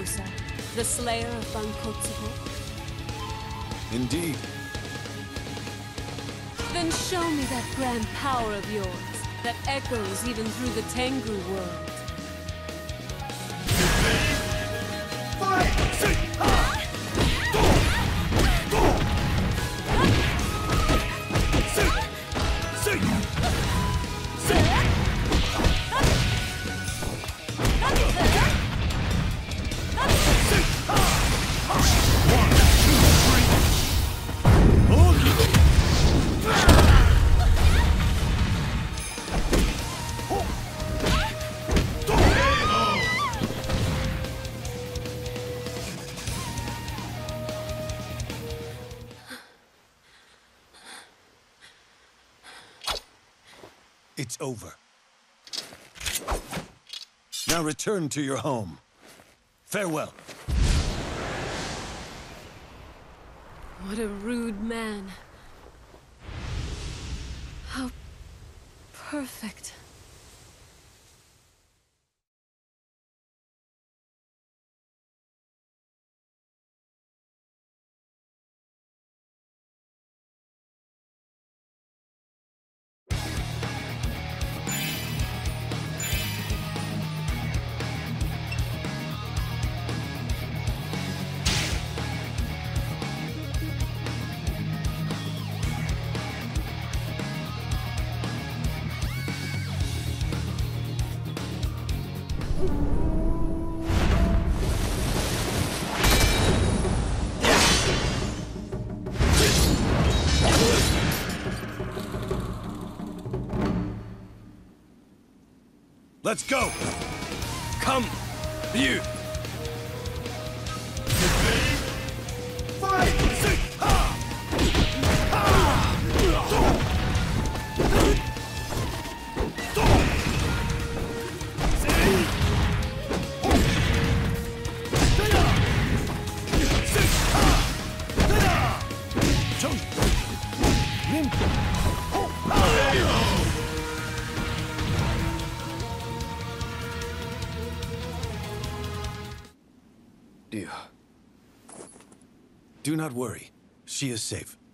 Ursa, the slayer of Bankotsubo? Indeed. Then show me that grand power of yours that echoes even through the Tengu world. It's over. Now return to your home. Farewell. What a rude man. How perfect. Let's go! Come, you! Do not worry. She is safe.